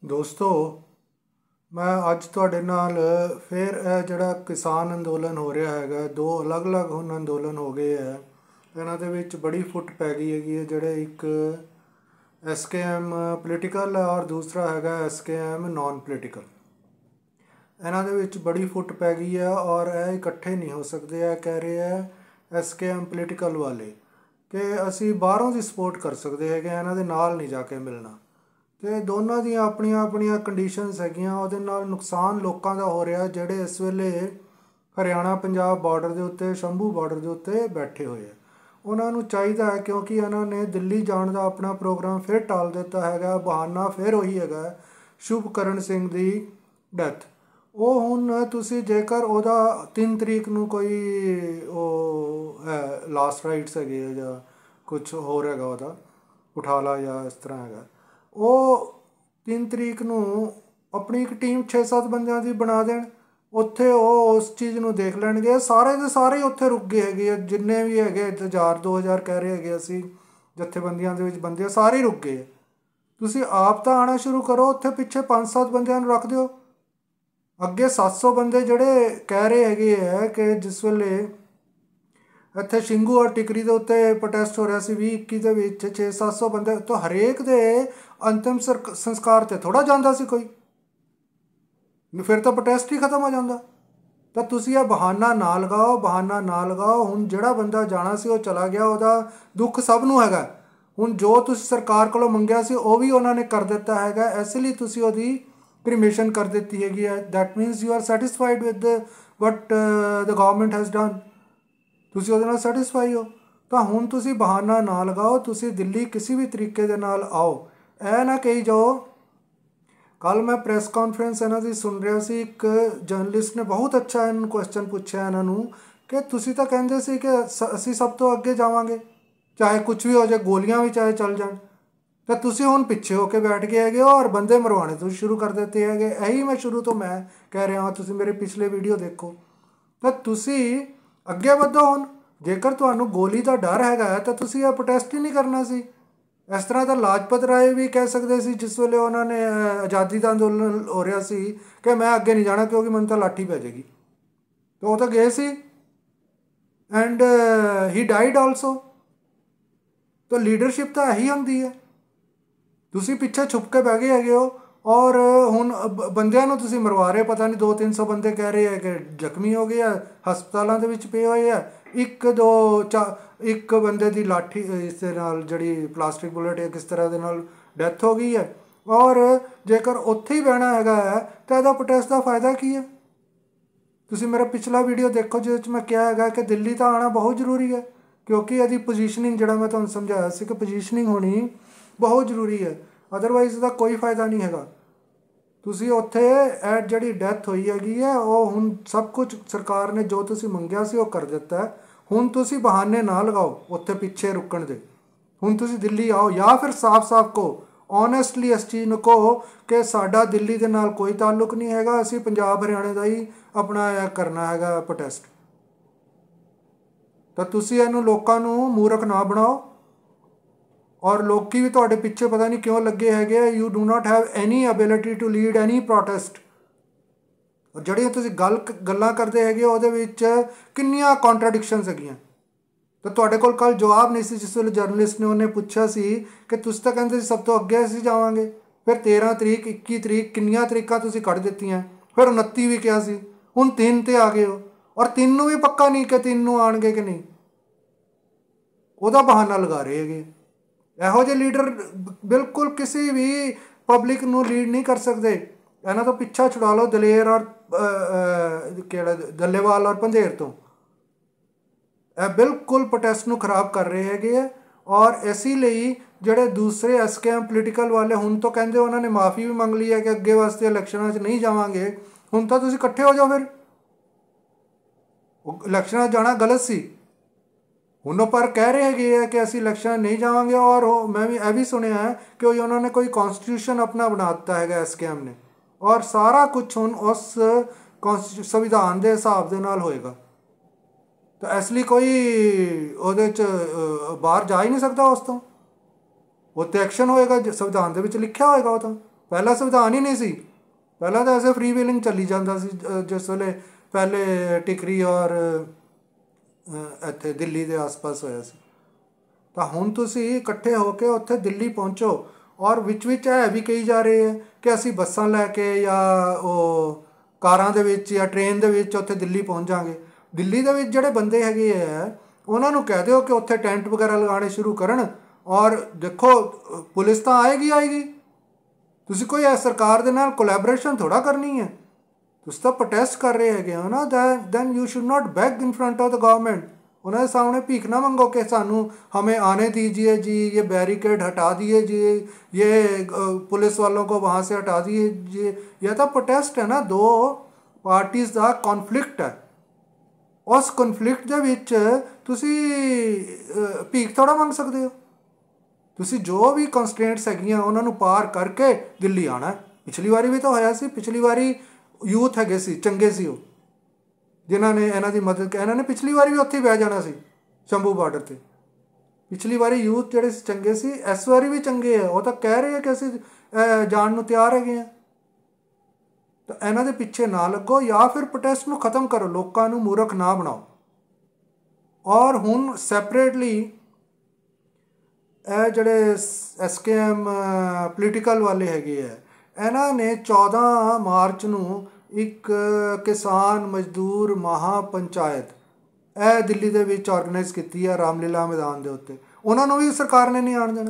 ਦੋਸਤੋ, ਮੈਂ ਅੱਜ ਤੁਹਾਡੇ ਨਾਲ ਫਿਰ ਇਹ ਜਿਹੜਾ ਕਿਸਾਨ ਅੰਦੋਲਨ ਹੋ ਰਿਹਾ ਹੈਗਾ, ਦੋ ਅਲੱਗ-ਅਲੱਗ ਹੁਣ ਅੰਦੋਲਨ ਹੋ ਗਏ ਹੈ। ਇਹਨਾਂ ਦੇ ਵਿੱਚ ਬੜੀ ਫੁੱਟ ਪੈ ਗਈ ਹੈਗੀ ਹੈ। ਜਿਹੜੇ ਇੱਕ SKM ਪੋਲੀਟੀਕਲ ਹੈ ਔਰ ਦੂਸਰਾ ਹੈਗਾ SKM ਨਾਨ ਪੋਲੀਟੀਕਲ। ਇਹਨਾਂ ਦੇ ਵਿੱਚ ਬੜੀ ਫੁੱਟ ਪੈ ਗਈ ਹੈ ਔਰ ਇਹ ਇਕੱਠੇ ਨਹੀਂ ਹੋ ਸਕਦੇ। ਇਹ ਕਹਿ ਰਹੇ ਹੈ SKM ਪੋਲੀਟੀਕਲ ਵਾਲੇ ਕਿ ਅਸੀਂ ਬਾਹਰੋਂ ਦੀ ਸਪੋਰਟ ਕਰ ਸਕਦੇ ਹੈਗੇ, ਇਹਨਾਂ ਦੇ ਨਾਲ ਨਹੀਂ ਜਾ ਕੇ ਮਿਲਣਾ। ਅਤੇ ਦੋਨਾਂ ਦੀਆਂ ਆਪਣੀਆਂ ਆਪਣੀਆਂ ਕੰਡੀਸ਼ਨਸ ਹੈਗੀਆਂ। ਉਹਦੇ ਨਾਲ ਨੁਕਸਾਨ ਲੋਕਾਂ ਦਾ ਹੋ ਰਿਹਾ ਜਿਹੜੇ ਇਸ ਵੇਲੇ ਹਰਿਆਣਾ ਪੰਜਾਬ ਬਾਰਡਰ ਦੇ ਉੱਤੇ, ਸ਼ੰਭੂ ਬਾਰਡਰ ਦੇ ਉੱਤੇ ਬੈਠੇ ਹੋਏ ਆ। ਉਹਨਾਂ ਨੂੰ ਚਾਹੀਦਾ ਹੈ, ਕਿਉਂਕਿ ਇਹਨਾਂ ਨੇ ਦਿੱਲੀ ਜਾਣ ਦਾ ਆਪਣਾ ਪ੍ਰੋਗਰਾਮ ਫਿਰ ਟਾਲ ਦਿੱਤਾ ਹੈਗਾ। ਬਹਾਨਾ ਫਿਰ ਉਹੀ ਹੈਗਾ, ਸ਼ੁਭਕਰਨ ਸਿੰਘ ਦੀ ਡੈਥ। ਉਹ ਹੁਣ ਤੁਸੀਂ ਜੇਕਰ ਉਹਦਾ 3 ਤਰੀਕ ਨੂੰ ਕੋਈ ਉਹ ਹੈ ਲਾਸਟ ਰਾਈਟਸ ਹੈਗੇ ਆ ਜਾਂ ਕੁਛ ਹੋਰ ਹੈਗਾ, ਉਹਦਾ ਉਠਾਲਾ ਜਾਂ ਇਸ ਤਰ੍ਹਾਂ ਹੈਗਾ, ਉਹ 3 ਤਰੀਕ ਨੂੰ ਆਪਣੀ ਇੱਕ ਟੀਮ 6-7 ਬੰਦਿਆਂ ਦੀ ਬਣਾ ਦੇਣ। ਉੱਥੇ ਉਹ ਉਸ ਚੀਜ਼ ਨੂੰ ਦੇਖ ਲੈਣਗੇ। ਸਾਰੇ ਦੇ ਸਾਰੇ ਉੱਥੇ ਰੁਕ ਗਏ ਹੈਗੇ ਆ, ਜਿੰਨੇ ਵੀ ਹੈਗੇ 1000-2000 ਕਹਿ ਰਹੇ ਹੈਗੇ ਅਸੀਂ ਜਥੇਬੰਦੀਆਂ ਦੇ ਵਿੱਚ ਬੰਦੇ, ਸਾਰੇ ਰੁਕ ਗਏ। ਤੁਸੀਂ ਆਪ ਤਾਂ ਆਉਣਾ ਸ਼ੁਰੂ ਕਰੋ। ਉੱਥੇ ਪਿੱਛੇ 5-7 ਬੰਦਿਆਂ ਨੂੰ ਰੱਖ ਦਿਓ। ਅੱਗੇ 700 ਬੰਦੇ ਜਿਹੜੇ ਕਹਿ ਰਹੇ ਹੈਗੇ ਹੈ ਕਿ ਜਿਸ ਵੇਲੇ ਇੱਥੇ ਸ਼ਿੰਗੂ ਔਰ ਟਿਕਰੀ ਦੇ ਉੱਤੇ ਪ੍ਰੋਟੈਸਟ ਹੋ ਰਿਹਾ ਸੀ 2021 ਦੇ ਵਿੱਚ, 600-700 ਬੰਦੇ ਤੋਂ ਹਰੇਕ ਦੇ ਅੰਤਿਮ ਸੰਸਕਾਰ 'ਤੇ ਥੋੜ੍ਹਾ ਜਾਂਦਾ ਸੀ ਕੋਈ। ਫਿਰ ਤਾਂ ਪ੍ਰੋਟੈਸਟ ਹੀ ਖਤਮ ਹੋ ਜਾਂਦਾ। ਤਾਂ ਤੁਸੀਂ ਇਹ ਬਹਾਨਾ ਨਾ ਲਗਾਓ, ਬਹਾਨਾ ਨਾ ਲਗਾਓ। ਹੁਣ ਜਿਹੜਾ ਬੰਦਾ ਜਾਣਾ ਸੀ ਉਹ ਚਲਾ ਗਿਆ, ਉਹਦਾ ਦੁੱਖ ਸਭ ਨੂੰ ਹੈਗਾ। ਹੁਣ ਜੋ ਤੁਸੀਂ ਸਰਕਾਰ ਕੋਲੋਂ ਮੰਗਿਆ ਸੀ ਉਹ ਵੀ ਉਹਨਾਂ ਨੇ ਕਰ ਦਿੱਤਾ ਹੈਗਾ। ਇਸ ਲਈ ਤੁਸੀਂ ਉਹਦੀ ਕ੍ਰੀਮੇਸ਼ਨ ਕਰ ਦਿੱਤੀ ਹੈਗੀ ਹੈ। That means you are satisfied with what the government has done. ਤੁਸੀਂ ਉਹਦੇ ਨਾਲ ਸੈਟਿਸਫਾਈ ਹੋ। ਤਾਂ ਹੁਣ ਤੁਸੀਂ ਬਹਾਨਾ ਨਾ ਲਗਾਓ, ਤੁਸੀਂ ਦਿੱਲੀ ਕਿਸੇ ਵੀ ਤਰੀਕੇ ਦੇ ਨਾਲ ਆਓ। ਇਹ ਨਾ ਕਹੀ ਜਾਓ। ਕੱਲ੍ਹ ਮੈਂ ਪ੍ਰੈਸ ਕਾਨਫਰੰਸ ਇਹਨਾਂ ਦੀ ਸੁਣ ਰਿਹਾ ਸੀ। ਇੱਕ ਜਰਨਲਿਸਟ ਨੇ ਬਹੁਤ ਅੱਛਾ ਇਹਨਾਂ ਨੂੰ ਕੁਐਸਚਨ ਪੁੱਛਿਆ ਇਹਨਾਂ ਨੂੰ ਕਿ ਤੁਸੀਂ ਤਾਂ ਕਹਿੰਦੇ ਸੀ ਕਿ ਅਸੀਂ ਸਭ ਤੋਂ ਅੱਗੇ ਜਾਵਾਂਗੇ, ਚਾਹੇ ਕੁਛ ਵੀ ਹੋ ਜਾਏ, ਗੋਲੀਆਂ ਵੀ ਚਾਹੇ ਚੱਲ ਜਾਣ। ਤਾਂ ਤੁਸੀਂ ਹੁਣ ਪਿੱਛੇ ਹੋ ਕੇ ਬੈਠ ਗਏ ਹੈਗੇ ਹੋ ਔਰ ਬੰਦੇ ਮਰਵਾਉਣੇ ਤੁਸੀਂ ਸ਼ੁਰੂ ਕਰ ਦਿੱਤੇ ਹੈਗੇ। ਇਹੀ ਮੈਂ ਸ਼ੁਰੂ ਤੋਂ ਮੈਂ ਕਹਿ ਰਿਹਾ ਹਾਂ, ਤੁਸੀਂ ਮੇਰੇ ਪਿਛਲੇ ਵੀਡੀਓ ਦੇਖੋ। ਤਾਂ ਤੁਸੀਂ ਅੱਗੇ ਵਧੋ। ਹੁਣ ਜੇਕਰ ਤੁਹਾਨੂੰ ਗੋਲੀ ਦਾ ਡਰ ਹੈਗਾ ਤਾਂ ਤੁਸੀਂ ਇਹ ਪ੍ਰੋਟੈਸਟ ਹੀ ਨਹੀਂ ਕਰਨਾ ਸੀ। ਇਸ ਤਰ੍ਹਾਂ ਤਾਂ ਲਾਜਪਤ ਰਾਏ ਵੀ ਕਹਿ ਸਕਦੇ ਸੀ, ਜਿਸ ਵੇਲੇ ਉਹਨਾਂ ਨੇ ਆਜ਼ਾਦੀ ਦਾ ਅੰਦੋਲਨ ਹੋ ਰਿਹਾ ਸੀ, ਕਿ ਮੈਂ ਅੱਗੇ ਨਹੀਂ ਜਾਣਾ ਕਿਉਂਕਿ ਮੈਨੂੰ ਤਾਂ ਲਾਠੀ ਪੈ ਜਾਏਗੀ। ਤਾਂ ਉਹ ਤਾਂ ਗਏ ਸੀ ਐਂਡ ਹੀ ਡਾਈਡ ਆਲਸੋ। ਤਾਂ ਲੀਡਰਸ਼ਿਪ ਤਾਂ ਇਹੀ ਹੁੰਦੀ ਹੈ। ਤੁਸੀਂ ਪਿੱਛੇ ਛੁਪ ਕੇ ਬਹਿ ਗਏ ਹੈਗੇ ਹੋ ਔਰ ਹੁਣ ਬੰਦਿਆਂ ਨੂੰ ਤੁਸੀਂ ਮਰਵਾ ਰਹੇ। ਪਤਾ ਨਹੀਂ 200-300 ਬੰਦੇ ਕਹਿ ਰਹੇ ਹੈ ਕਿ ਜ਼ਖਮੀ ਹੋ ਗਏ ਆ, ਹਸਪਤਾਲਾਂ ਦੇ ਵਿੱਚ ਪਏ ਹੋਏ ਆ। ਇੱਕ ਬੰਦੇ ਦੀ ਲਾਠੀ ਇਸ ਦੇ ਨਾਲ ਜਿਹੜੀ ਪਲਾਸਟਿਕ ਬੁਲਟ ਜਾਂ ਕਿਸ ਤਰ੍ਹਾਂ ਦੇ ਨਾਲ ਡੈਥ ਹੋ ਗਈ ਹੈ। ਔਰ ਜੇਕਰ ਉੱਥੇ ਹੀ ਬਹਿਣਾ ਹੈਗਾ ਹੈ ਤਾਂ ਇਹਦਾ ਪ੍ਰੋਟੈਸਟ ਦਾ ਫਾਇਦਾ ਕੀ ਹੈ? ਤੁਸੀਂ ਮੇਰਾ ਪਿਛਲਾ ਵੀਡੀਓ ਦੇਖੋ, ਜਿਹਦੇ ਵਿੱਚ ਮੈਂ ਕਿਹਾ ਹੈਗਾ ਕਿ ਦਿੱਲੀ ਤਾਂ ਆਉਣਾ ਬਹੁਤ ਜ਼ਰੂਰੀ ਹੈ, ਕਿਉਂਕਿ ਇਹਦੀ ਪੋਜੀਸ਼ਨਿੰਗ, ਜਿਹੜਾ ਮੈਂ ਤੁਹਾਨੂੰ ਸਮਝਾਇਆ ਸੀ ਕਿ ਪੋਜੀਸ਼ਨਿੰਗ ਹੋਣੀ ਬਹੁਤ ਜ਼ਰੂਰੀ ਹੈ। ਅਦਰਵਾਈਜ਼ ਇਹਦਾ ਕੋਈ ਫਾਇਦਾ ਨਹੀਂ ਹੈਗਾ। ਤੁਸੀਂ ਉੱਥੇ ਇਹ ਜਿਹੜੀ ਡੈਥ ਹੋਈ ਹੈਗੀ ਹੈ, ਉਹ ਹੁਣ ਸਭ ਕੁਝ ਸਰਕਾਰ ਨੇ ਜੋ ਤੁਸੀਂ ਮੰਗਿਆ ਸੀ ਉਹ ਕਰ ਦਿੱਤਾ। ਹੁਣ ਤੁਸੀਂ ਬਹਾਨੇ ਨਾ ਲਗਾਓ ਉੱਥੇ ਪਿੱਛੇ ਰੁਕਣ ਦੇ। ਹੁਣ ਤੁਸੀਂ ਦਿੱਲੀ ਆਓ, ਜਾਂ ਫਿਰ ਸਾਫ਼-ਸਾਫ਼ ਕਹੋ, ਓਨੈਸਟਲੀ ਇਸ ਚੀਜ਼ ਨੂੰ ਕਹੋ ਕਿ ਸਾਡਾ ਦਿੱਲੀ ਦੇ ਨਾਲ ਕੋਈ ਤਾਲੁਕ ਨਹੀਂ ਹੈਗਾ, ਅਸੀਂ ਪੰਜਾਬ ਹਰਿਆਣੇ ਦਾ ਹੀ ਆਪਣਾ ਇਹ ਕਰਨਾ ਹੈਗਾ ਪ੍ਰੋਟੈਸਟ। ਤਾਂ ਤੁਸੀਂ ਇਹਨੂੰ ਲੋਕਾਂ ਨੂੰ ਮੂਰਖ ਨਾ ਬਣਾਓ। ਔਰ ਲੋਕੀ ਵੀ ਤੁਹਾਡੇ ਪਿੱਛੇ ਪਤਾ ਨਹੀਂ ਕਿਉਂ ਲੱਗੇ ਹੈਗੇ। You do not have any ability to lead any protest. ਔਰ ਜਿਹੜੀਆਂ ਤੁਸੀਂ ਗੱਲਾਂ ਕਰਦੇ ਹੈਗੇ ਉਹਦੇ ਵਿੱਚ ਕਿੰਨੀਆਂ ਕੌਂਟਰਾਡਿਕਸ਼ਨਸ ਹੈਗੀਆਂ। ਤਾਂ ਤੁਹਾਡੇ ਕੋਲ ਕੱਲ੍ਹ ਜਵਾਬ ਨਹੀਂ ਸੀ, ਜਿਸ ਵੇਲੇ ਜਰਨਲਿਸਟ ਨੇ ਉਹਨੇ ਪੁੱਛਿਆ ਸੀ ਕਿ ਤੁਸੀਂ ਤਾਂ ਕਹਿੰਦੇ ਸੀ ਸਭ ਤੋਂ ਅੱਗੇ ਅਸੀਂ ਜਾਵਾਂਗੇ। ਫਿਰ 13 ਤਰੀਕ, 21 ਤਰੀਕ, ਕਿੰਨੀਆਂ ਤਰੀਕਾਂ ਤੁਸੀਂ ਕੱਢ ਦਿੱਤੀਆਂ। ਫਿਰ 29 ਵੀ ਕਿਹਾ ਸੀ, ਹੁਣ 3 'ਤੇ ਆ ਗਏ ਹੋ। ਔਰ 3 ਨੂੰ ਵੀ ਪੱਕਾ ਨਹੀਂ ਕਿ 3 ਨੂੰ ਆਉਣਗੇ ਕਿ ਨਹੀਂ, ਉਹਦਾ ਬਹਾਨਾ ਲਗਾ ਰਹੇ ਹੈਗੇ। ਇਹੋ ਜਿਹੇ ਲੀਡਰ ਬਿਲਕੁਲ ਕਿਸੇ ਵੀ ਪਬਲਿਕ ਨੂੰ ਲੀਡ ਨਹੀਂ ਕਰ ਸਕਦੇ। ਇਹਨਾਂ ਤੋਂ ਪਿੱਛਾ ਛੁਡਾ ਲਓ ਦਲੇਰ ਔਰ ਕਿਹੜਾ ਦੱਲੇਵਾਲ ਔਰ ਪੰਧੇਰ ਤੋਂ। ਇਹ ਬਿਲਕੁਲ ਪ੍ਰੋਟੈਸਟ ਨੂੰ ਖਰਾਬ ਕਰ ਰਹੇ ਹੈਗੇ ਆ। ਔਰ ਇਸੀ ਲਈ ਜਿਹੜੇ ਦੂਸਰੇ SKM ਪੋਲੀਟੀਕਲ ਵਾਲੇ ਹੁਣ ਤੋਂ ਕਹਿੰਦੇ, ਉਹਨਾਂ ਨੇ ਮਾਫੀ ਵੀ ਮੰਗ ਲਈ ਹੈ ਕਿ ਅੱਗੇ ਵਾਸਤੇ ਇਲੈਕਸ਼ਨਾਂ 'ਚ ਨਹੀਂ ਜਾਵਾਂਗੇ। ਹੁਣ ਤਾਂ ਤੁਸੀਂ ਇਕੱਠੇ ਹੋ ਜਾਓ। ਫਿਰ ਇਲੈਕਸ਼ਨਾਂ 'ਚ ਜਾਣਾ ਗਲਤ ਸੀ। ਹੁਣ ਉਹ ਪਰ ਕਹਿ ਰਹੇ ਹੈਗੇ ਆ ਕਿ ਅਸੀਂ ਇਲੈਕਸ਼ਨ ਨਹੀਂ ਜਾਵਾਂਗੇ। ਔਰ ਮੈਂ ਵੀ ਇਹ ਵੀ ਸੁਣਿਆ ਹੈ ਕਿ ਉਹਨਾਂ ਨੇ ਕੋਈ ਕੌਨਸਟੀਟਿਊਸ਼ਨ ਆਪਣਾ ਬਣਾ ਦਿੱਤਾ ਹੈਗਾ SKM ਨੇ। ਔਰ ਸਾਰਾ ਕੁਛ ਹੁਣ ਉਸ ਸੰਵਿਧਾਨ ਦੇ ਹਿਸਾਬ ਦੇ ਨਾਲ ਹੋਏਗਾ। ਤਾਂ ਇਸ ਲਈ ਕੋਈ ਉਹਦੇ 'ਚ ਬਾਹਰ ਜਾ ਹੀ ਨਹੀਂ ਸਕਦਾ ਉਸ ਤੋਂ। ਉਹ 'ਤੇ ਐਕਸ਼ਨ ਹੋਏਗਾ, ਸੰਵਿਧਾਨ ਦੇ ਵਿੱਚ ਲਿਖਿਆ ਹੋਏਗਾ ਉਹ ਤਾਂ। पहला संविधान ही नहीं सी, पहला तो ऐसे फ्री व्हीलिंग चली जाता सी जिस वे पहले टिकरी और ਇੱਥੇ ਦਿੱਲੀ ਦੇ ਆਸ-ਪਾਸ ਹੋਇਆ ਸੀ। ਤਾਂ ਹੁਣ ਤੁਸੀਂ ਇਕੱਠੇ ਹੋ ਕੇ ਉੱਥੇ ਦਿੱਲੀ ਪਹੁੰਚੋ ਔਰ ਵਿੱਚ ਇਹ ਵੀ ਕਹੀ ਜਾ ਰਹੇ ਹੈ ਕਿ ਅਸੀਂ ਬੱਸਾਂ ਲੈ ਕੇ ਜਾਂ ਉਹ ਕਾਰਾਂ ਦੇ ਵਿੱਚ ਜਾਂ ਟ੍ਰੇਨ ਦੇ ਵਿੱਚ ਉੱਥੇ ਦਿੱਲੀ ਪਹੁੰਚ ਜਾਵਾਂਗੇ। ਦਿੱਲੀ ਦੇ ਵਿੱਚ ਜਿਹੜੇ ਬੰਦੇ ਹੈਗੇ ਹੈ ਉਹਨਾਂ ਨੂੰ ਕਹਿ ਦਿਓ ਕਿ ਉੱਥੇ ਟੈਂਟ ਵਗੈਰਾ ਲਗਾਉਣੇ ਸ਼ੁਰੂ ਕਰਨ ਔਰ ਦੇਖੋ ਪੁਲਿਸ ਤਾਂ ਆਏਗੀ। ਤੁਸੀਂ ਕੋਈ ਸਰਕਾਰ ਦੇ ਨਾਲ ਕੋਲੈਬੋਰੇਸ਼ਨ ਥੋੜ੍ਹਾ ਕਰਨੀ ਹੈ। ਤੁਸੀਂ ਤਾਂ ਪ੍ਰੋਟੈਸਟ ਕਰ ਰਹੇ ਹੈਗੇ ਹੋ ਨਾ, then you should not beg in front of the government. ਉਹਨਾਂ ਦੇ ਸਾਹਮਣੇ ਭੀਖ ਨਾ ਮੰਗੋ कि ਸਾਨੂੰ हमें आने दीजिए जी, ये बैरिकेड हटा दिए जी, ये पुलिस वालों को वहाँ से हटा दीजिए। ये तो प्रोटेस्ट है ना, दो पार्टीज़ ਦਾ कॉन्फ्लिक्ट है। ਉਸ ਕਨਫਲਿਕਟ ਦੇ ਵਿੱਚ ਤੁਸੀਂ ਭੀਖ ਥੋੜ੍ਹਾ ਮੰਗ ਸਕਦੇ ਹੋ। ਤੁਸੀਂ ਜੋ ਵੀ ਕੰਸਟ੍ਰੇਂਟਸ ਹੈਗੀਆਂ ਉਹਨਾਂ ਨੂੰ ਪਾਰ ਕਰਕੇ ਦਿੱਲੀ ਆਉਣਾ। ਪਿਛਲੀ ਵਾਰੀ ਵੀ ਤਾਂ ਹੋਇਆ ਸੀ, ਪਿਛਲੀ ਵਾਰੀ ਯੂਥ ਹੈਗੇ ਸੀ, ਚੰਗੇ ਸੀ ਉਹ, ਜਿਨ੍ਹਾਂ ਨੇ ਇਹਨਾਂ ਦੀ ਮਦਦ, ਇਹਨਾਂ ਨੇ ਪਿਛਲੀ ਵਾਰੀ ਵੀ ਉੱਥੇ ਹੀ ਬਹਿ ਜਾਣਾ ਸੀ ਸ਼ੰਭੂ ਬਾਰਡਰ 'ਤੇ। ਪਿਛਲੀ ਵਾਰੀ ਯੂਥ ਜਿਹੜੇ ਚੰਗੇ ਸੀ, ਇਸ ਵਾਰੀ ਵੀ ਚੰਗੇ ਆ। ਉਹ ਤਾਂ ਕਹਿ ਰਹੇ ਆ ਕਿ ਅਸੀਂ ਜਾਣ ਨੂੰ ਤਿਆਰ ਹੈਗੇ ਹਾਂ। ਤਾਂ ਇਹਨਾਂ ਦੇ ਪਿੱਛੇ ਨਾ ਲੱਗੋ ਜਾਂ ਫਿਰ ਪ੍ਰੋਟੈਸਟ ਨੂੰ ਖ਼ਤਮ ਕਰੋ, ਲੋਕਾਂ ਨੂੰ ਮੂਰਖ ਨਾ ਬਣਾਓ। ਔਰ ਹੁਣ ਸੈਪਰੇਟਲੀ ਇਹ ਜਿਹੜੇ SKM ਪੋਲੀਟੀਕਲ ਵਾਲੇ ਹੈਗੇ ਆ, ਇਹਨਾਂ ਨੇ 14 ਮਾਰਚ ਨੂੰ ਇੱਕ ਕਿਸਾਨ ਮਜ਼ਦੂਰ ਮਹਾ ਪੰਚਾਇਤ ਇਹ ਦਿੱਲੀ ਦੇ ਵਿੱਚ ਔਰਗਨਾਈਜ਼ ਕੀਤੀ ਹੈ ਰਾਮਲੀਲਾ ਮੈਦਾਨ ਦੇ ਉੱਤੇ। ਉਹਨਾਂ ਨੂੰ ਵੀ ਸਰਕਾਰ ਨੇ ਨਹੀਂ ਆਉਣ ਦੇਣਾ।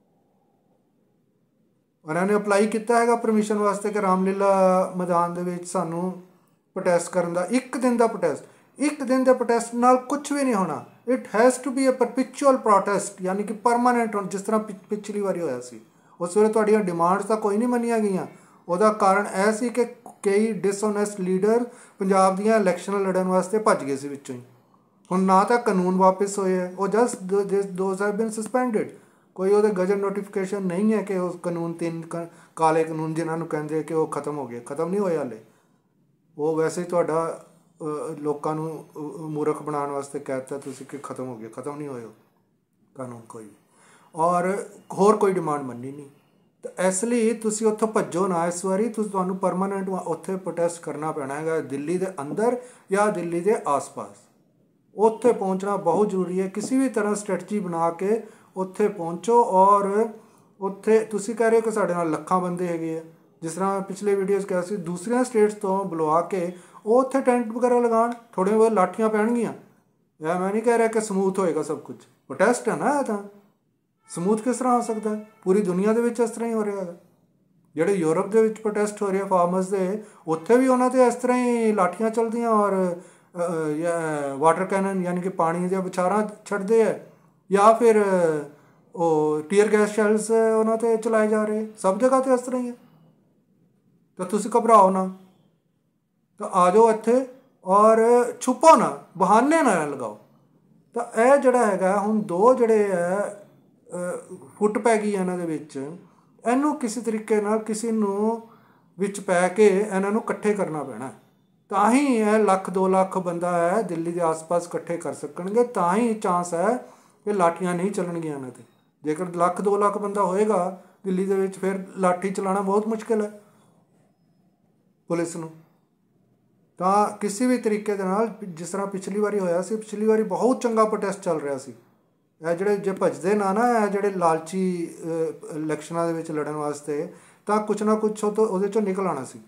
ਉਹਨਾਂ ਨੇ ਅਪਲਾਈ ਕੀਤਾ ਹੈਗਾ ਪਰਮਿਸ਼ਨ ਵਾਸਤੇ ਕਿ ਰਾਮਲੀਲਾ ਮੈਦਾਨ ਦੇ ਵਿੱਚ ਸਾਨੂੰ ਪ੍ਰੋਟੈਸਟ ਕਰਨ ਦਾ। ਇੱਕ ਦਿਨ ਦਾ ਪ੍ਰੋਟੈਸਟ, ਇੱਕ ਦਿਨ ਦੇ ਪ੍ਰੋਟੈਸਟ ਨਾਲ ਕੁਛ ਵੀ ਨਹੀਂ ਹੋਣਾ। It has to be a perpetual protest, ਯਾਨੀ ਕਿ ਪਰਮਾਨੈਂਟ, ਜਿਸ ਤਰ੍ਹਾਂ ਪਿਛਲੀ ਵਾਰੀ ਹੋਇਆ ਸੀ। ਉਸ ਵੇਲੇ ਤੁਹਾਡੀਆਂ ਡਿਮਾਂਡਸ ਤਾਂ ਕੋਈ ਨਹੀਂ ਮੰਨੀਆਂ ਗਈਆਂ। ਉਹਦਾ ਕਾਰਨ ਇਹ ਸੀ ਕਿ ਕਈ ਡਿਸਓਨੈਸਟ ਲੀਡਰ ਪੰਜਾਬ ਦੀਆਂ ਇਲੈਕਸ਼ਨਾਂ ਲੜਨ ਵਾਸਤੇ ਭੱਜ ਗਏ ਸੀ ਵਿੱਚੋਂ ਹੀ। ਹੁਣ ਨਾ ਤਾਂ ਕਾਨੂੰਨ ਵਾਪਸ ਹੋਏ ਹੈ, ਉਹ just those have been suspended. ਕੋਈ ਉਹਦੇ ਗਜ਼ਟ ਨੋਟੀਫਿਕੇਸ਼ਨ ਨਹੀਂ ਹੈ ਕਿ ਉਹ ਕਾਨੂੰਨ 3 ਕਾਲੇ ਕਾਨੂੰਨ ਜਿਨ੍ਹਾਂ ਨੂੰ ਕਹਿੰਦੇ ਕਿ ਉਹ ਖ਼ਤਮ ਹੋ ਗਏ। ਖ਼ਤਮ ਨਹੀਂ ਹੋਏ ਹਾਲੇ। ਉਹ ਵੈਸੇ ਹੀ ਤੁਹਾਡਾ ਲੋਕਾਂ ਨੂੰ ਮੂਰਖ ਬਣਾਉਣ ਵਾਸਤੇ ਕਹਿ ਦਿੱਤਾ ਤੁਸੀਂ ਕਿ ਖ਼ਤਮ ਹੋ ਗਏ। ਖ਼ਤਮ ਨਹੀਂ ਹੋਏ ਉਹ ਕਾਨੂੰਨ ਕੋਈ। ਔਰ ਹੋਰ ਕੋਈ ਡਿਮਾਂਡ ਮੰਨੀ ਨਹੀਂ। ਤਾਂ ਇਸ ਲਈ ਤੁਸੀਂ ਉੱਥੋਂ ਭੱਜੋ ਨਾ ਇਸ ਵਾਰੀ। ਤੁਹਾਨੂੰ ਪਰਮਾਨੈਂਟ ਉੱਥੇ ਪ੍ਰੋਟੈਸਟ ਕਰਨਾ ਪੈਣਾ ਹੈਗਾ, ਦਿੱਲੀ ਦੇ ਅੰਦਰ ਜਾਂ ਦਿੱਲੀ ਦੇ ਆਸ-ਪਾਸ। ਉੱਥੇ ਪਹੁੰਚਣਾ ਬਹੁਤ ਜ਼ਰੂਰੀ ਹੈ। ਕਿਸੇ ਵੀ ਤਰ੍ਹਾਂ ਸਟ੍ਰੈਟਜੀ ਬਣਾ ਕੇ ਉੱਥੇ ਪਹੁੰਚੋ। ਔਰ ਉੱਥੇ ਤੁਸੀਂ ਕਹਿ ਰਹੇ ਹੋ ਕਿ ਸਾਡੇ ਨਾਲ ਲੱਖਾਂ ਬੰਦੇ ਹੈਗੇ ਆ, ਜਿਸ ਤਰ੍ਹਾਂ ਪਿਛਲੇ ਵੀਡੀਓਜ਼ ਕਿਹਾ ਸੀ, ਦੂਸਰੀਆਂ ਸਟੇਟਸ ਤੋਂ ਬੁਲਵਾ ਕੇ ਉਹ ਉੱਥੇ ਟੈਂਟ ਵਗੈਰਾ ਲਗਾਉਣ। ਥੋੜ੍ਹੇ ਬਹੁਤ ਲਾਠੀਆਂ ਪੈਣਗੀਆਂ। ਇਹ ਮੈਂ ਨਹੀਂ ਕਹਿ ਰਿਹਾ ਕਿ ਸਮੂਥ ਹੋਏਗਾ ਸਭ ਕੁਝ। ਪ੍ਰੋਟੈਸਟ ਹੈ ਨਾ, ਇਹ ਤਾਂ ਸਮੂਥ ਕਿਸ ਤਰ੍ਹਾਂ ਹੋ ਸਕਦਾ? ਪੂਰੀ ਦੁਨੀਆ ਦੇ ਵਿੱਚ ਇਸ ਤਰ੍ਹਾਂ ਹੀ ਹੋ ਰਿਹਾ ਹੈਗਾ। ਜਿਹੜੇ ਯੂਰਪ ਦੇ ਵਿੱਚ ਪ੍ਰੋਟੈਸਟ ਹੋ ਰਹੇ ਆ ਫਾਰਮਰਸ ਦੇ, ਉੱਥੇ ਵੀ ਉਹਨਾਂ 'ਤੇ ਇਸ ਤਰ੍ਹਾਂ ਹੀ ਲਾਠੀਆਂ ਚੱਲਦੀਆਂ ਔਰ ਵਾਟਰ ਕੈਨਨ ਯਾਨੀ ਕਿ ਪਾਣੀ ਦੀਆਂ ਬੁਛਾਰਾਂ ਛੱਡਦੇ ਹੈ, ਜਾਂ ਫਿਰ ਉਹ ਟੀਅਰ ਗੈਸ ਸ਼ੈਲਸ ਉਹਨਾਂ 'ਤੇ ਚਲਾਏ ਜਾ ਰਹੇ। ਸਭ ਜਗ੍ਹਾ 'ਤੇ ਇਸ ਤਰ੍ਹਾਂ ਹੀ ਹੈ। ਤਾਂ ਤੁਸੀਂ ਘਬਰਾਓ ਨਾ, ਤਾਂ ਆ ਜਾਓ ਇੱਥੇ ਔਰ ਛੁਪੋ ਨਾ, ਬਹਾਨੇ ਨਾ ਲਗਾਓ। ਤਾਂ ਇਹ ਜਿਹੜਾ ਹੈਗਾ ਹੁਣ ਦੋ ਜਿਹੜੇ ਹੈ ਫੁੱਟ ਪੈ ਗਈ ਇਹਨਾਂ ਦੇ ਵਿੱਚ, ਇਹਨੂੰ ਕਿਸੇ ਤਰੀਕੇ ਨਾਲ ਕਿਸੇ ਨੂੰ ਵਿੱਚ ਪੈ ਕੇ ਇਹਨਾਂ ਨੂੰ ਇਕੱਠੇ ਕਰਨਾ ਪੈਣਾ। ਤਾਂ ਹੀ ਇਹ 1 ਲੱਖ 2 ਲੱਖ ਬੰਦਾ ਹੈ ਦਿੱਲੀ ਦੇ ਆਸ-ਪਾਸ ਇਕੱਠੇ ਕਰ ਸਕਣਗੇ। ਤਾਂ ਹੀ ਚਾਂਸ ਹੈ ਕਿ ਲਾਠੀਆਂ ਨਹੀਂ ਚੱਲਣਗੀਆਂ ਇਹਨਾਂ 'ਤੇ। ਜੇਕਰ 1 ਲੱਖ 2 ਲੱਖ ਬੰਦਾ ਹੋਏਗਾ ਦਿੱਲੀ ਦੇ ਵਿੱਚ, ਫਿਰ ਲਾਠੀ ਚਲਾਉਣਾ ਬਹੁਤ ਮੁਸ਼ਕਿਲ ਹੈ ਪੁਲਿਸ ਨੂੰ। ਤਾਂ ਕਿਸੇ ਵੀ ਤਰੀਕੇ ਦੇ ਨਾਲ, ਜਿਸ ਤਰ੍ਹਾਂ ਪਿਛਲੀ ਵਾਰੀ ਹੋਇਆ ਸੀ, ਪਿਛਲੀ ਵਾਰੀ ਬਹੁਤ ਚੰਗਾ ਪ੍ਰੋਟੈਸਟ ਚੱਲ ਰਿਹਾ ਸੀ। ਇਹ ਜਿਹੜੇ ਜੇ ਭੱਜਦੇ ਨਾ ਇਹ ਜਿਹੜੇ ਲਾਲਚੀ ਇਲੈਕਸ਼ਨਾਂ ਦੇ ਵਿੱਚ ਲੜਨ ਵਾਸਤੇ, ਤਾਂ ਕੁਛ ਨਾ ਕੁਛ ਉਹਦੇ 'ਚੋਂ ਨਿਕਲ ਆਉਣਾ ਸੀ।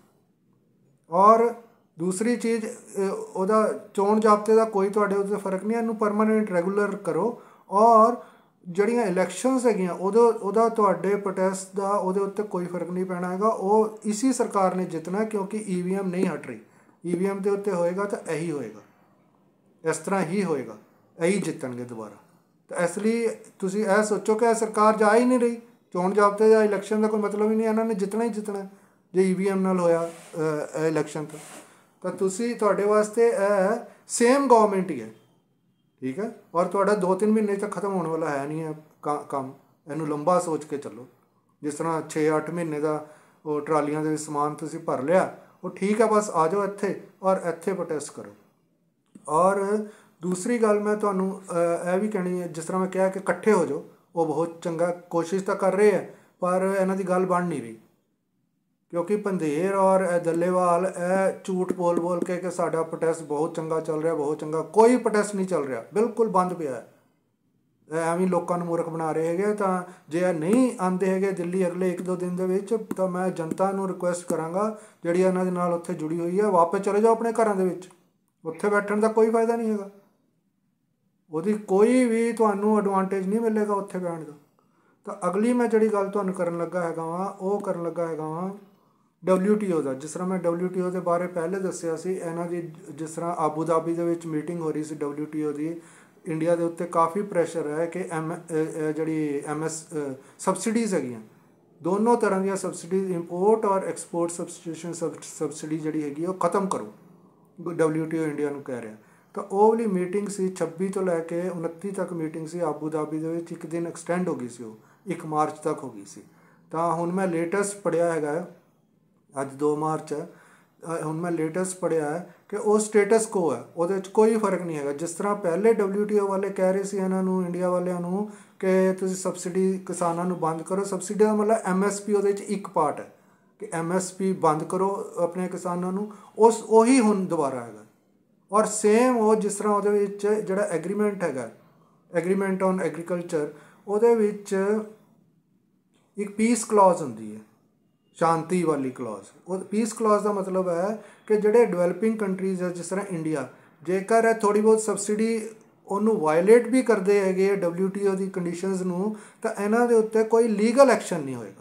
ਔਰ ਦੂਸਰੀ ਚੀਜ਼, ਉਹਦਾ ਚੋਣ ਜ਼ਾਬਤੇ ਦਾ ਕੋਈ ਤੁਹਾਡੇ ਉੱਤੇ ਫਰਕ ਨਹੀਂ। ਇਹਨੂੰ ਪਰਮਾਨੈਂਟ ਰੈਗੂਲਰ ਕਰੋ। ਔਰ ਜਿਹੜੀਆਂ ਇਲੈਕਸ਼ਨਸ ਹੈਗੀਆਂ ਉਹਦਾ ਤੁਹਾਡੇ ਪ੍ਰੋਟੈਸਟ ਦਾ ਉਹਦੇ ਉੱਤੇ ਕੋਈ ਫਰਕ ਨਹੀਂ ਪੈਣਾ ਹੈਗਾ। ਉਹ ਇਸੀ ਸਰਕਾਰ ਨੇ ਜਿੱਤਣਾ, ਕਿਉਂਕਿ EVM ਨਹੀਂ ਹਟ ਰਹੀ। EVM ਦੇ ਉੱਤੇ ਹੋਏਗਾ ਤਾਂ ਇਹੀ ਹੋਏਗਾ, ਇਸ ਤਰ੍ਹਾਂ ਹੀ ਹੋਏਗਾ, ਇਹੀ ਜਿੱਤਣਗੇ ਦੁਬਾਰਾ। ਤਾਂ ਇਸ ਲਈ ਤੁਸੀਂ ਇਹ ਸੋਚੋ ਕਿ ਇਹ ਸਰਕਾਰ ਜਾ ਹੀ ਨਹੀਂ ਰਹੀ। ਚੋਣ ਜ਼ਾਬਤੇ ਜਾਂ ਇਲੈਕਸ਼ਨ ਦਾ ਕੋਈ ਮਤਲਬ ਹੀ ਨਹੀਂ। ਇਹਨਾਂ ਨੇ ਜਿੱਤਣਾ ਹੀ ਜਿੱਤਣਾ ਜੇ EVM ਨਾਲ ਹੋਇਆ ਇਲੈਕਸ਼ਨ ਤਾਂ ਤੁਸੀਂ, ਤੁਹਾਡੇ ਵਾਸਤੇ ਇਹ ਸੇਮ ਗਵਰਨਮੈਂਟ ਹੀ ਹੈ, ਠੀਕ ਹੈ। ਔਰ ਤੁਹਾਡਾ 2-3 ਮਹੀਨੇ ਤੱਕ ਖ਼ਤਮ ਹੋਣ ਵਾਲਾ ਹੈ ਨਹੀਂ ਹੈ ਕੰਮ। ਇਹਨੂੰ ਲੰਬਾ ਸੋਚ ਕੇ ਚੱਲੋ। ਜਿਸ ਤਰ੍ਹਾਂ 6-8 ਮਹੀਨੇ ਦਾ ਉਹ ਟਰਾਲੀਆਂ ਦੇ ਵਿੱਚ ਸਮਾਨ ਤੁਸੀਂ ਭਰ ਲਿਆ, ਉਹ ਠੀਕ ਹੈ। ਬਸ ਆ ਜਾਓ ਇੱਥੇ ਔਰ ਇੱਥੇ ਪ੍ਰੋਟੈਸਟ ਕਰੋ। ਔਰ ਦੂਸਰੀ ਗੱਲ ਮੈਂ ਤੁਹਾਨੂੰ ਇਹ ਵੀ ਕਹਿਣੀ ਹੈ, ਜਿਸ ਤਰ੍ਹਾਂ ਮੈਂ ਕਿਹਾ ਕਿ ਇਕੱਠੇ ਹੋ ਜਾਓ, ਉਹ ਬਹੁਤ ਚੰਗਾ ਕੋਸ਼ਿਸ਼ ਤਾਂ ਕਰ ਰਹੇ ਹੈ, ਪਰ ਇਹਨਾਂ ਦੀ ਗੱਲ ਬਣ ਨਹੀਂ ਰਹੀ। क्योंकि पंधेर और दल्लेवाल झूठ बोल बोल के कि साडा प्रोटेस्ट बहुत चंगा चल रहा, बहुत चंगा, कोई प्रोटेस्ट नहीं चल रहा, बिल्कुल बंद पिया है। ਐਵੇਂ ਲੋਕਾਂ ਨੂੰ ਮੂਰਖ ਬਣਾ ਰਹੇ ਹੈਗੇ। ਤਾਂ ਜੇ ਇਹ ਨਹੀਂ ਆਉਂਦੇ ਹੈਗੇ ਦਿੱਲੀ ਅਗਲੇ 1-2 ਦਿਨ ਦੇ ਵਿੱਚ, ਤਾਂ ਮੈਂ ਜਨਤਾ ਨੂੰ ਰਿਕੁਐਸਟ ਕਰਾਂਗਾ ਜਿਹੜੀ ਇਹਨਾਂ ਦੇ ਨਾਲ ਉੱਥੇ ਜੁੜੀ ਹੋਈ ਹੈ, ਵਾਪਸ ਚਲੇ ਜਾਓ ਆਪਣੇ ਘਰਾਂ ਦੇ ਵਿੱਚ। ਉੱਥੇ ਬੈਠਣ ਦਾ ਕੋਈ ਫਾਇਦਾ ਨਹੀਂ ਹੈਗਾ, ਉਹਦੀ ਕੋਈ ਵੀ ਤੁਹਾਨੂੰ ਐਡਵਾਂਟੇਜ ਨਹੀਂ ਮਿਲੇਗਾ ਉੱਥੇ ਬੈਠਣ ਦਾ। ਤਾਂ ਅਗਲੀ ਮੈਂ ਜਿਹੜੀ ਗੱਲ ਤੁਹਾਨੂੰ ਕਰਨ ਲੱਗਾ ਹੈਗਾ ਵਾਂ, ਉਹ ਕਰਨ ਲੱਗਾ ਹੈਗਾ ਵਾਂ WTO ਦਾ। ਜਿਸ ਤਰ੍ਹਾਂ ਮੈਂ WTO ਦੇ ਬਾਰੇ ਪਹਿਲੇ ਦੱਸਿਆ ਸੀ, ਇਹਨਾਂ ਦੀ ਜਿਸ ਤਰ੍ਹਾਂ ਆਬੂ ਧਾਬੀ ਦੇ ਵਿੱਚ ਮੀਟਿੰਗ ਹੋ ਰਹੀ ਸੀ WTO ਦੀ, ਇੰਡੀਆ ਦੇ ਉੱਤੇ ਕਾਫੀ ਪ੍ਰੈਸ਼ਰ ਹੈ ਕਿ ਜਿਹੜੀ ਸਬਸਿਡੀਜ਼ ਹੈਗੀਆਂ, ਦੋਨੋਂ ਤਰ੍ਹਾਂ ਦੀਆਂ ਸਬਸਿਡੀਜ਼, ਇੰਪੋਰਟ ਔਰ ਐਕਸਪੋਰਟ ਸਬਸਟੀਟਿਊਸ਼ਨ ਸਬਸਿਡੀ ਜਿਹੜੀ ਹੈਗੀ ਉਹ ਖ਼ਤਮ ਕਰੋ, WTO ਇੰਡੀਆ ਨੂੰ ਕਹਿ ਰਿਹਾ। ਤਾਂ ਉਹ ਵਾਲੀ ਮੀਟਿੰਗ ਸੀ 26 ਤੋਂ ਲੈ ਕੇ 29 ਤੱਕ ਮੀਟਿੰਗ ਸੀ ਆਬੂ ਧਾਬੀ ਦੇ ਵਿੱਚ। ਇੱਕ ਦਿਨ ਐਕਸਟੈਂਡ ਹੋ ਗਈ ਸੀ, ਉਹ 1 ਮਾਰਚ ਤੱਕ ਹੋ ਗਈ ਸੀ। ਤਾਂ ਹੁਣ ਮੈਂ ਲੇਟੈਸਟ ਪੜ੍ਹਿਆ ਹੈਗਾ, ਅੱਜ 2 ਮਾਰਚ ਹੈ, ਹੁਣ ਮੈਂ ਲੇਟੈਸਟ ਪੜ੍ਹਿਆ ਹੈ ਕਿ ਉਹ ਸਟੇਟਸ ਕੋ ਹੈ, ਉਹਦੇ ਵਿੱਚ ਕੋਈ ਫਰਕ ਨਹੀਂ ਹੈਗਾ। ਜਿਸ ਤਰ੍ਹਾਂ ਪਹਿਲੇ WTO ਵਾਲੇ ਕਹਿ ਰਹੇ ਸੀ ਇਹਨਾਂ ਨੂੰ, ਇੰਡੀਆ ਵਾਲਿਆਂ ਨੂੰ, ਕਿ ਤੁਸੀਂ ਸਬਸਿਡੀ ਕਿਸਾਨਾਂ ਨੂੰ ਬੰਦ ਕਰੋ। ਸਬਸਿਡੀ ਦਾ ਮਤਲਬ MSP ਉਹਦੇ ਵਿੱਚ ਇੱਕ ਪਾਰਟ ਹੈ ਕਿ MSP ਬੰਦ ਕਰੋ ਆਪਣੇ ਕਿਸਾਨਾਂ ਨੂੰ, ਉਹੀ ਹੁਣ ਦੁਬਾਰਾ ਹੈਗਾ। ਔਰ ਸੇਮ ਉਹ ਜਿਸ ਤਰ੍ਹਾਂ ਉਹਦੇ ਵਿੱਚ ਜਿਹੜਾ ਐਗਰੀਮੈਂਟ ਹੈਗਾ, ਐਗਰੀਮੈਂਟ ਔਨ ਐਗਰੀਕਲਚਰ, ਉਹਦੇ ਵਿੱਚ ਇੱਕ ਪੀਸ ਕਲੌਜ਼ ਹੁੰਦੀ ਹੈ, ਸ਼ਾਂਤੀ ਵਾਲੀ ਕਲੌਜ਼। ਉਹ ਪੀਸ ਕਲੌਜ਼ ਦਾ ਮਤਲਬ ਹੈ ਕਿ ਜਿਹੜੇ ਡਿਵੈਲਪਿੰਗ ਕੰਟਰੀਜ਼ ਹੈ ਜਿਸ ਤਰ੍ਹਾਂ ਇੰਡੀਆ, ਜੇਕਰ ਇਹ ਥੋੜ੍ਹੀ ਬਹੁਤ ਸਬਸਿਡੀ ਉਹਨੂੰ ਵਾਇਲੇਟ ਵੀ ਕਰਦੇ ਹੈਗੇ WTO ਦੀ ਕੰਡੀਸ਼ਨਸ ਨੂੰ, ਤਾਂ ਇਹਨਾਂ ਦੇ ਉੱਤੇ ਕੋਈ ਲੀਗਲ ਐਕਸ਼ਨ ਨਹੀਂ ਹੋਏਗਾ।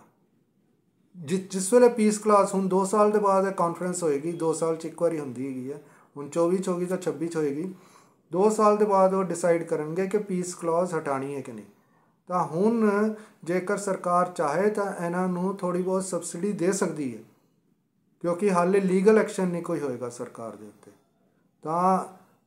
ਜਿਸ ਵੇਲੇ ਪੀਸ ਕਲਾਸ, ਹੁਣ 2 ਸਾਲ ਦੇ ਬਾਅਦ ਇਹ ਕਾਨਫਰੰਸ ਹੋਏਗੀ, 2 ਸਾਲ 'ਚ ਇੱਕ ਵਾਰੀ ਹੁੰਦੀ ਹੈਗੀ ਹੈ, ਹੁਣ 24 'ਚ ਹੋਗੀ ਤਾਂ 26 'ਚ ਹੋਏਗੀ। 2 ਸਾਲ ਦੇ ਬਾਅਦ ਉਹ ਡਿਸਾਈਡ ਕਰਨਗੇ ਕਿ ਪੀਸ ਕਲਾਸ ਹਟਾਉਣੀ ਹੈ ਕਿ ਨਹੀਂ। ਤਾਂ ਹੁਣ ਜੇਕਰ ਸਰਕਾਰ ਚਾਹੇ ਤਾਂ ਇਹਨਾਂ ਨੂੰ ਥੋੜ੍ਹੀ ਬਹੁਤ ਸਬਸਿਡੀ ਦੇ ਸਕਦੀ ਹੈ, ਕਿਉਂਕਿ ਹਾਲੇ ਲੀਗਲ ਐਕਸ਼ਨ ਨਹੀਂ ਕੋਈ ਹੋਏਗਾ ਸਰਕਾਰ ਦੇ ਉੱਤੇ। ਤਾਂ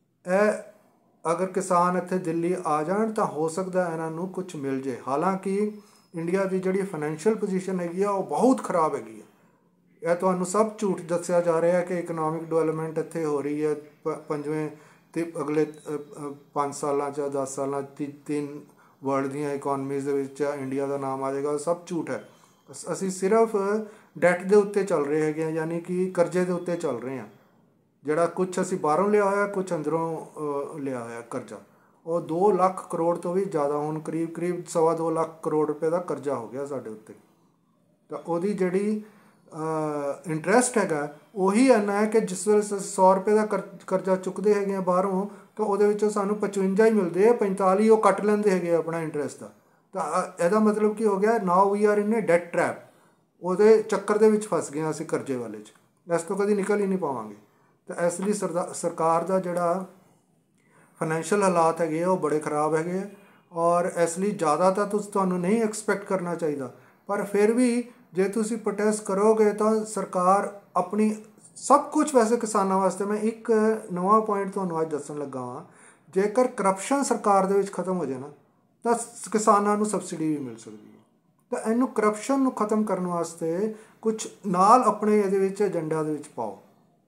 ਇਹ ਅਗਰ ਕਿਸਾਨ ਇੱਥੇ ਦਿੱਲੀ ਆ ਜਾਣ ਤਾਂ ਹੋ ਸਕਦਾ ਇਹਨਾਂ ਨੂੰ ਕੁਝ ਮਿਲ ਜੇ। ਹਾਲਾਂਕਿ ਇੰਡੀਆ ਦੀ ਜਿਹੜੀ ਫਾਈਨੈਂਸ਼ੀਅਲ ਪੋਜੀਸ਼ਨ ਹੈਗੀ ਆ ਉਹ ਬਹੁਤ ਖ਼ਰਾਬ ਹੈਗੀ ਹੈ। ਇਹ ਤੁਹਾਨੂੰ ਸਭ ਝੂਠ ਦੱਸਿਆ ਜਾ ਰਿਹਾ ਕਿ ਇਕਨੋਮਿਕ ਡਿਵੈਲਪਮੈਂਟ ਇੱਥੇ ਹੋ ਰਹੀ ਹੈ ਪੰਜਵੇਂ ਅਤੇ ਅਗਲੇ 5 ਸਾਲਾਂ 'ਚ 10 ਸਾਲਾਂ 'ਚ 3 ਵਰਲਡ ਦੀਆਂ ਇਕੋਨਮੀਜ਼ ਦੇ ਵਿੱਚ ਇੰਡੀਆ ਦਾ ਨਾਮ ਆ ਜਾਏਗਾ। ਸਭ ਝੂਠ ਹੈ। ਅਸੀਂ ਸਿਰਫ ਡੈਟ ਦੇ ਉੱਤੇ ਚੱਲ ਰਹੇ ਹੈਗੇ ਹਾਂ, ਯਾਨੀ ਕਿ ਕਰਜ਼ੇ ਦੇ ਉੱਤੇ ਚੱਲ ਰਹੇ ਹਾਂ। ਜਿਹੜਾ ਕੁਛ ਅਸੀਂ ਬਾਹਰੋਂ ਲਿਆ ਹੋਇਆ, ਕੁਛ ਅੰਦਰੋਂ ਲਿਆ ਹੋਇਆ ਕਰਜ਼ਾ, ਉਹ 2 ਲੱਖ ਕਰੋੜ ਤੋਂ ਵੀ ਜ਼ਿਆਦਾ, ਹੁਣ ਕਰੀਬ 2.25 ਲੱਖ ਕਰੋੜ ਰੁਪਏ ਦਾ ਕਰਜ਼ਾ ਹੋ ਗਿਆ ਸਾਡੇ ਉੱਤੇ। ਤਾਂ ਉਹਦੀ ਜਿਹੜੀ ਇੰਟਰਸਟ ਹੈਗਾ ਉਹੀ ਇੰਨਾ ਹੈ ਕਿ ਜਿਸ ਵੇਲੇ 100 ਰੁਪਏ ਦਾ ਕਰਜ਼ਾ ਚੁੱਕਦੇ ਹੈਗੇ ਆ ਬਾਹਰੋਂ, ਤਾਂ ਉਹਦੇ ਵਿੱਚੋਂ ਸਾਨੂੰ 55 ਹੀ ਮਿਲਦੇ ਆ, 45 ਉਹ ਕੱਟ ਲੈਂਦੇ ਹੈਗੇ ਆਪਣਾ ਇੰਟਰਸਟ ਦਾ। ਤਾਂ ਇਹਦਾ ਮਤਲਬ ਕੀ ਹੋ ਗਿਆ, now we are in a debt trap. ਉਹਦੇ ਚੱਕਰ ਦੇ ਵਿੱਚ ਫਸ ਗਏ ਅਸੀਂ, ਕਰਜ਼ੇ ਵਾਲੇ 'ਚ। ਇਸ ਤੋਂ ਕਦੀ ਨਿਕਲ ਹੀ ਨਹੀਂ ਪਾਵਾਂਗੇ। ਤਾਂ ਇਸ ਲਈ ਸਰਕਾਰ ਦਾ ਜਿਹੜਾ ਫਾਈਨੈਂਸ਼ੀਅਲ ਹਾਲਾਤ ਹੈਗੇ ਆ ਉਹ ਬੜੇ ਖ਼ਰਾਬ ਹੈਗੇ ਆ। ਔਰ ਇਸ ਲਈ ਜ਼ਿਆਦਾ ਤਾਂ ਤੁਹਾਨੂੰ ਨਹੀਂ ਐਕਸਪੈਕਟ ਕਰਨਾ ਚਾਹੀਦਾ, ਪਰ ਫਿਰ ਵੀ ਜੇ ਤੁਸੀਂ ਪ੍ਰੋਟੈਸਟ ਕਰੋਗੇ ਤਾਂ ਸਰਕਾਰ ਆਪਣੀ ਸਭ ਕੁਝ, ਵੈਸੇ ਕਿਸਾਨਾਂ ਵਾਸਤੇ ਮੈਂ ਇੱਕ ਨਵਾਂ ਪੁਆਇੰਟ ਤੁਹਾਨੂੰ ਅੱਜ ਦੱਸਣ ਲੱਗਾ ਹਾਂ, ਜੇਕਰ ਕਰਪਸ਼ਨ ਸਰਕਾਰ ਦੇ ਵਿੱਚ ਖਤਮ ਹੋ ਜਾਏ ਨਾ, ਤਾਂ ਕਿਸਾਨਾਂ ਨੂੰ ਸਬਸਿਡੀ ਵੀ ਮਿਲ ਸਕਦੀ ਹੈ। ਤਾਂ ਇਹਨੂੰ ਕਰਪਸ਼ਨ ਨੂੰ ਖਤਮ ਕਰਨ ਵਾਸਤੇ ਕੁਛ ਨਾਲ ਆਪਣੇ ਇਹਦੇ ਵਿੱਚ ਏਜੰਡਾ ਦੇ ਵਿੱਚ ਪਾਓ।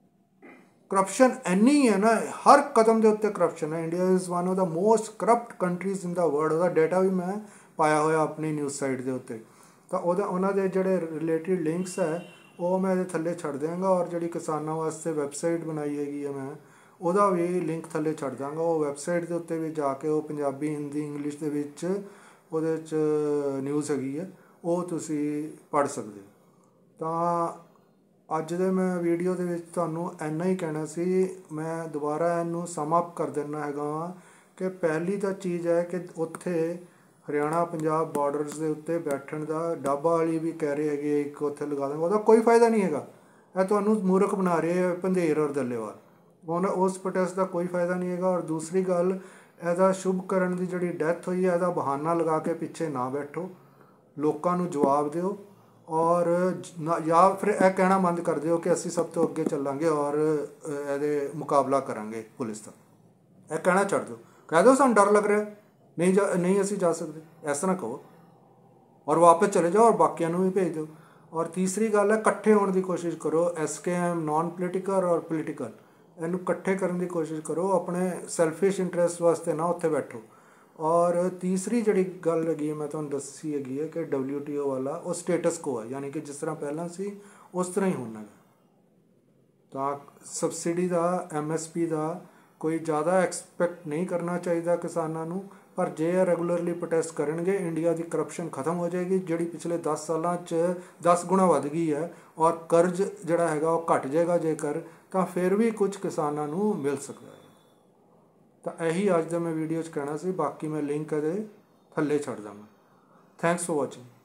ਕਰਪਸ਼ਨ ਇੰਨੀ ਹੈ ਨਾ, ਹਰ ਕਦਮ ਦੇ ਉੱਤੇ ਕਰਪਸ਼ਨ ਹੈ। India is one of the most corrupt countries in the world. ਉਹਦਾ ਡੇਟਾ ਵੀ ਮੈਂ ਪਾਇਆ ਹੋਇਆ ਆਪਣੀ ਨਿਊਜ਼ ਸਾਈਟ ਦੇ ਉੱਤੇ। ਤਾਂ ਉਹਨਾਂ ਦੇ ਜਿਹੜੇ ਰਿਲੇਟਿਡ ਲਿੰਕਸ ਹੈ ਉਹ ਮੈਂ ਇਹਦੇ ਥੱਲੇ ਛੱਡ ਦਿਆਂਗਾ। ਔਰ ਜਿਹੜੀ ਕਿਸਾਨਾਂ ਵਾਸਤੇ ਵੈਬਸਾਈਟ ਬਣਾਈ ਹੈਗੀ ਹੈ ਮੈਂ, ਉਹਦਾ ਵੀ ਲਿੰਕ ਥੱਲੇ ਛੱਡ ਦਾਂਗਾ। ਉਹ ਵੈਬਸਾਈਟ ਦੇ ਉੱਤੇ ਵੀ ਜਾ ਕੇ ਉਹ ਪੰਜਾਬੀ, ਹਿੰਦੀ, ਇੰਗਲਿਸ਼ ਦੇ ਵਿੱਚ ਉਹਦੇ 'ਚ ਨਿਊਜ਼ ਹੈਗੀ ਹੈ, ਉਹ ਤੁਸੀਂ ਪੜ੍ਹ ਸਕਦੇ ਹੋ। ਤਾਂ ਅੱਜ ਦੇ ਮੈਂ ਵੀਡੀਓ ਦੇ ਵਿੱਚ ਤੁਹਾਨੂੰ ਇੰਨਾ ਹੀ ਕਹਿਣਾ ਸੀ। ਮੈਂ ਦੁਬਾਰਾ ਇਹਨੂੰ ਸਮ ਅਪ ਕਰ ਦਿੰਦਾ ਹੈਗਾ ਵਾਂ ਕਿ ਪਹਿਲੀ ਤਾਂ ਚੀਜ਼ ਹੈ ਕਿ ਉੱਥੇ ਹਰਿਆਣਾ ਪੰਜਾਬ ਬਾਰਡਰਸ ਦੇ ਉੱਤੇ ਬੈਠਣ ਦਾ, ਡਾਬਾ ਵਾਲੀ ਵੀ ਕਹਿ ਰਹੇ ਹੈਗੇ ਇੱਕ ਉੱਥੇ ਲਗਾ ਦਾਂਗੇ, ਉਹਦਾ ਕੋਈ ਫਾਇਦਾ ਨਹੀਂ ਹੈਗਾ। ਇਹ ਤੁਹਾਨੂੰ ਮੂਰਖ ਬਣਾ ਰਹੇ ਹੈ ਪੰਧੇਰ ਔਰ ਦੱਲੇਵਾਲ। ਉਸ ਪ੍ਰੋਟੈਸਟ ਦਾ ਕੋਈ ਫਾਇਦਾ ਨਹੀਂ ਹੈਗਾ। ਔਰ ਦੂਸਰੀ ਗੱਲ, ਇਹਦਾ ਸ਼ੁਭਕਰਨ ਦੀ ਜਿਹੜੀ ਡੈਥ ਹੋਈ ਹੈ, ਇਹਦਾ ਬਹਾਨਾ ਲਗਾ ਕੇ ਪਿੱਛੇ ਨਾ ਬੈਠੋ, ਲੋਕਾਂ ਨੂੰ ਜਵਾਬ ਦਿਓ। ਔਰ ਜਾਂ ਫਿਰ ਇਹ ਕਹਿਣਾ ਬੰਦ ਕਰ ਦਿਓ ਕਿ ਅਸੀਂ ਸਭ ਤੋਂ ਅੱਗੇ ਚੱਲਾਂਗੇ ਔਰ ਇਹਦੇ ਮੁਕਾਬਲਾ ਕਰਾਂਗੇ ਪੁਲਿਸ ਦਾ। ਇਹ ਕਹਿਣਾ ਛੱਡ ਦਿਓ, ਕਹਿ ਦਿਓ ਸਾਨੂੰ ਡਰ ਲੱਗ ਰਿਹਾ, ਨਹੀਂ ਅਸੀਂ ਜਾ ਸਕਦੇ, ਇਸ ਤਰ੍ਹਾਂ ਕਹੋ ਔਰ ਵਾਪਸ ਚਲੇ ਜਾਓ ਔਰ ਬਾਕੀਆਂ ਨੂੰ ਵੀ ਭੇਜ ਦਿਓ। ਔਰ ਤੀਸਰੀ ਗੱਲ ਹੈ, ਇਕੱਠੇ ਹੋਣ ਦੀ ਕੋਸ਼ਿਸ਼ ਕਰੋ। SKM ਨੋਨ ਪੋਲੀਟੀਕਲ ਔਰ ਪੋਲੀਟੀਕਲ, ਇਹਨੂੰ ਇਕੱਠੇ ਕਰਨ ਦੀ ਕੋਸ਼ਿਸ਼ ਕਰੋ। ਆਪਣੇ ਸੈਲਫਿਸ਼ ਇੰਟਰਸਟ ਵਾਸਤੇ ਨਾ ਉੱਥੇ ਬੈਠੋ। ਔਰ ਤੀਸਰੀ ਜਿਹੜੀ ਗੱਲ ਹੈਗੀ ਹੈ ਮੈਂ ਤੁਹਾਨੂੰ ਦੱਸੀ ਹੈਗੀ ਹੈ ਕਿ WTO ਵਾਲਾ ਉਹ ਸਟੇਟਸ ਕੋ ਹੈ, ਯਾਨੀ ਕਿ ਜਿਸ ਤਰ੍ਹਾਂ ਪਹਿਲਾਂ ਸੀ ਉਸ ਤਰ੍ਹਾਂ ਹੀ ਹੋਣਾ ਹੈ। ਤਾਂ ਸਬਸਿਡੀ ਦਾ MSP ਦਾ ਕੋਈ ਜ਼ਿਆਦਾ ਐਕਸਪੈਕਟ ਨਹੀਂ ਕਰਨਾ ਚਾਹੀਦਾ ਕਿਸਾਨਾਂ ਨੂੰ, ਪਰ ਜੇ ਇਹ ਰੈਗੂਲਰਲੀ ਪ੍ਰੋਟੈਸਟ ਕਰਨਗੇ ਇੰਡੀਆ ਦੀ ਕਰਪਸ਼ਨ ਖਤਮ ਹੋ ਜਾਏਗੀ, ਜਿਹੜੀ ਪਿਛਲੇ 10 ਸਾਲਾਂ 'ਚ 10 ਗੁਣਾ ਵੱਧ ਗਈ ਹੈ, ਔਰ ਕਰਜ਼ ਜਿਹੜਾ ਹੈਗਾ ਉਹ ਘਟ ਜਾਏਗਾ ਜੇਕਰ, ਤਾਂ ਫਿਰ ਵੀ ਕੁਝ ਕਿਸਾਨਾਂ ਨੂੰ ਮਿਲ ਸਕਦਾ ਹੈ। ਤਾਂ ਇਹੀ ਅੱਜ ਦਾ ਮੈਂ ਵੀਡੀਓ 'ਚ ਕਹਿਣਾ ਸੀ, ਬਾਕੀ ਮੈਂ ਲਿੰਕ ਇਹਦੇ ਥੱਲੇ ਛੱਡ ਦਾਂਗਾ। Thanks for ਵਾचिंग।